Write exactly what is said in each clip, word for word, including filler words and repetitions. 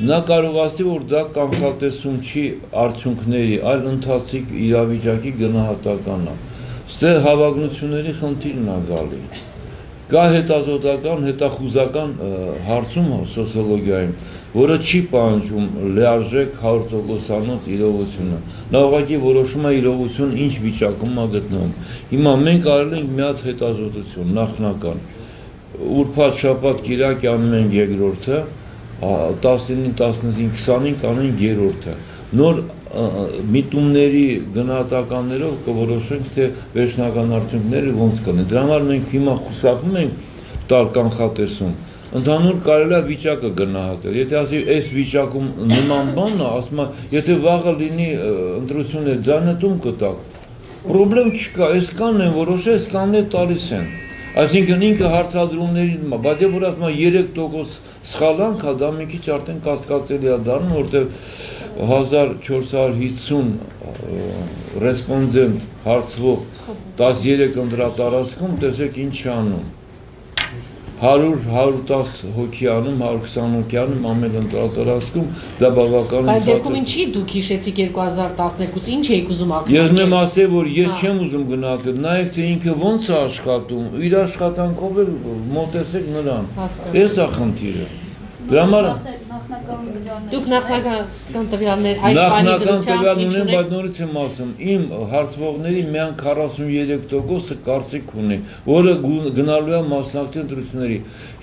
Նա կարող ասի, որ դա կանխատեսում չի արդյունքների, այլ ընթացիկ իրավիճակի գնահատականն է։ Ստեղ հավակնությունների խնդիրն է գալի։ Կա հետազոտական, հետախուզական հարցում սոցիոլոգիայում, որը չի պահանջում լիարժեք հարյուր տոկոսանոց իրողությունը։ Նա ուղղակի որոշում է իրողություն ինչ վիճակում է գտնվում։ Հիմա մենք արել ենք մի հատ հետազոտություն, նախնական։ Ուրբաթ, շաբաթ, կիրակ անում ենք երկրորդը, տասնինը, տասնհինգ, քսանհինգ անենք երրորդը։ Նոր միտումների գնահատականներով կորոշենք, թե վերջնական արդյունքները ոնց կլինեն։ Դրա համար մենք հիմա խուսափում ենք տալ կանխատեսում։ Ընդհանուր կարելի է վիճակը գնահատել։ Եթե ասի, այս վիճակում նման բանն է, ասում է, եթե վաղը լինի ընտրություններ, ձայնատուն կտակ, պրոբլեմ չկա, այսքանն են որոշել, այսքանն է տալիս են։ Այսինքն ինքը հարցադրումներին, բայց եթե որ ասում է երեք տոկոս սխալանք, դա մի քիչ արդեն կասկածելի է դառնում, որտեղ հազար չորս հարյուր հիսուն ռեսպոնդենտ հարցվող տասներեք ընտրատարածքում տեսեք ինչ անում։ հարյուր հարյուր տասը հոգի անում, հարյուր քսան հոգի անում ամեն ընտրատարածքում, դա բավականին Բայց դեպքում ինչի դուք հիշեցիք երկու հազար տասներկուսը, ինչ էիք ուզում ակնարկել։ Ես մեմ ասել, որ ես չեմ ուզում գնահատել, նայեք թե ինքը ոնց է աշխատում, իր աշխատանքով էլ մոտեցեք նրան։ Էս է խնդիրը։ Դրա համար Դուք նախնական տվյալներ այս Նախնական տվյալ ունեն, բայց նորից եմ ասում, իմ հարցվողների միայն քառասուններեք տոկոսը կարծիք ունի, որը գնալու է մասնակցի ընտրությունների։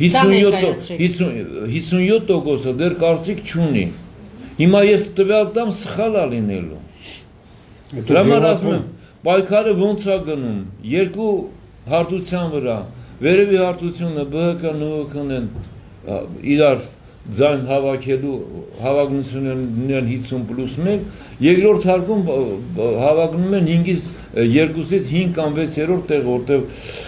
հիսունյոթ տոկոսը դեռ կարծիք չունի։ Հիմա ես տվյալ տամ սխալ է լինելու։ Դրա համար ասում եմ, պայքարը ոնց է գնում, երկու հարթության վրա, վերևի հարթությունը ԲՀԿ-ն, ՆՈՒՀԿ-ն են իրար ձայն հավաքելու հավակնություններն հիսուն պլյուս մեկ, երկրորդ հարկում հավակնում են հինգից երկուսից հինգ կամ վեցերորդ տեղ, որտեղ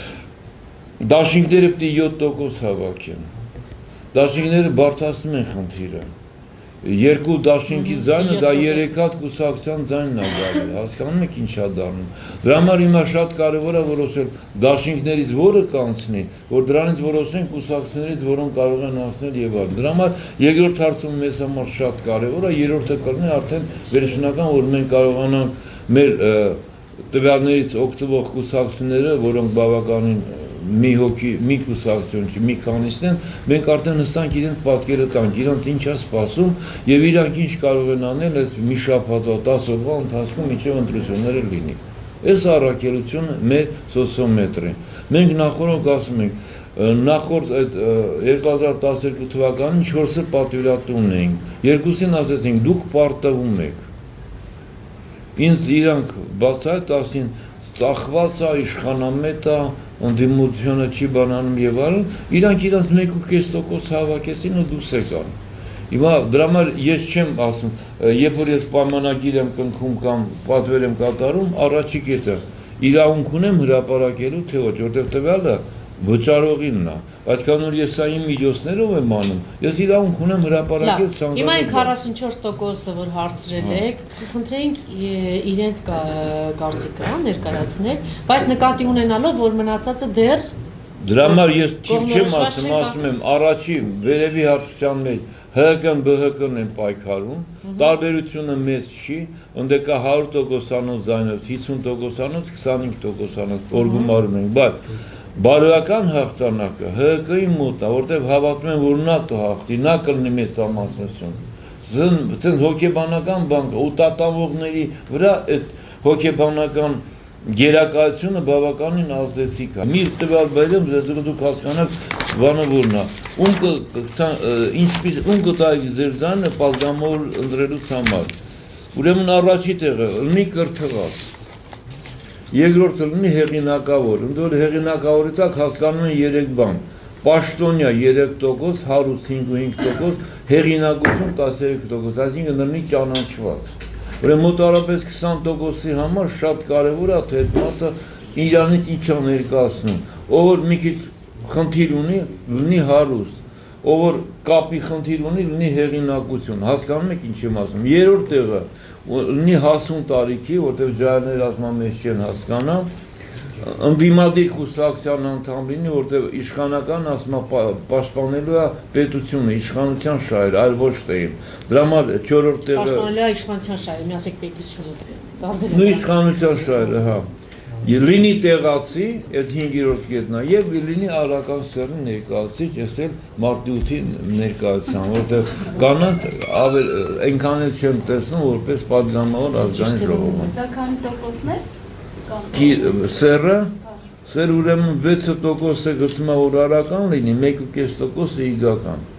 դաշինքները պիտի յոթ տոկոս հավաքեն։ Դաշինքները բարդացնում են խնդիրը։ Երկու դաշինքի ձայնը դա երեք հատ կուսակցության ձայնն է գալի, հասկանում եք ինչ է դառնում։ Դրա համար հիմա շատ կարևոր է որոշել դաշինքներից որը կանցնի, որ դրանից որոշենք կուսակցություններից, որոնք կարող են անցնել եւ այլն։ Դրա համար երկրորդ հարցում մեզ համար շատ կարևոր է, երրորդը կլինի արդեն վերջնական, որ մենք կարողանանք մեր տվյալներից օգտվող կուսակցությունները, որոնք բավականին մի հոգի, մի կուսակցություն չի, մի քանիսն են, մենք արդեն հստակ իրենց պատկերը տանք, իրենց ինչ է սպասում եւ իրանք ինչ կարող են անել այս մի շաբաթվա տասը օրվա ընթացքում մինչեւ ընտրությունները լինի։ Այս առաքելությունը մեր սոցիոմետրին։ Մենք նախորդ ասում ենք, նախորդ այդ երկու հազար տասներկու թվականին չորսը պատվիրատուն էինք, երկուսին ասեցինք դուք պարտվում եք։ Ինձ իրանք բացայ տասին ծախված է, իշխանամետ է, ընդդիմությունը չի բանանում եւ այլն, իրանք իրանց մեկ ու կես տոկոս հավաքեցին ու դուրս եկան։ Հիմա դրա համար ես չեմ ասում, երբ որ ես պայմանագիր եմ կնքում կամ պատվեր եմ կատարում, առաջի կետը իրավունք ունեմ հրապարակելու թե ոչ, որտեղ տվյալը վճարողինն է, բայց քանի որ ես սա իմ միջոցներով եմ անում, ես իրավունք ունեմ հրապարակել ցանկացած։ Հիմա այն քառասունչորս տոկոսը, որ հարցրել եք, խնդրենք իրենց կարծիքը ներկայացնել, բայց նկատի ունենալով, որ մնացածը դեռ Դրա համար ես չեմ ասում, ասում եմ, առաջի վերևի հարթության մեջ ՀՀԿ-ն, ԲՀԿ-ն են պայքարում, տարբերությունը մեծ չի, ընդ կա հարյուր տոկոսանոց ձայնով, հիսուն տոկոսանոց, քսանհինգ տոկոսանոց, որ գումարում ենք, բայց բարոյական հաղթանակը ՀՀԿ-ի մոտ է, որտեղ հավատում են, որ նա կհաղթի, նա կլինի մեծ համասություն։ Ձեն հոգեբանական բան, ու տատանվողների վրա այդ հոգեբանական գերակայությունը բավականին ազդեցիկ է։ Մի տվյալ բերեմ, դուք հասկանաք բանը որն է։ Ում կտայք ձեր ձայնը պատգամավոր ընտրելուց համար։ Ուրեմն առաջի տեղը լինի կրթված, երկրորդը լինի հեղինակավոր, ընդ որ հեղինակավորի տակ հասկանում են երեք բան, պաշտոնյա երեք տոկոս, հարուստ հինգ տոկոս, հեղինակություն տասներեք տոկոս, այսինքն լինի ճանաչված։ Ուրեմն մոտավորապես քսան տոկոսի համար շատ կարևոր է, թե այդ մարդը իրանից ինչ է ներկայացնում, ով որ մի քիչ խնդիր ունի, լինի հարուստ, ով որ կապի խնդիր ունի, լինի հեղինակություն, հասկանում եք ինչ եմ ասում։ Երրորդ տեղը լինի հասուն տարիքի, որտեղ ջահելները ասում մեզ չեն հասկանա, ընդդիմադիր կուսակցության անդամ լինի, որտեղ իշխանական ասում է պաշտպանելու է պետությունը, իշխանության շահերը, այլ ոչ թե իմ։ Դրա համար չորրորդ տեղը Պաշտպանելու է իշխանության շահերը, միասեք պետությունը։ նույն իշխանության շահերը, հա։ Լինի տեղացի, այդ հինգերորդ կետն է, եւ լինի արական սեռի ներկայացուցիչ, ես էլ մարտի ութին ներկայացան, որտեղ կանանց այնքան էլ չեմ տեսնում, որպես պատգամավոր ազգային ժողովում։ Դա քանի տոկոսներ Ki սեռը, սեր ուրեմն վեց տոկոսը գտնում է որ արական լինի, մեկ ու կես տոկոսը իգական։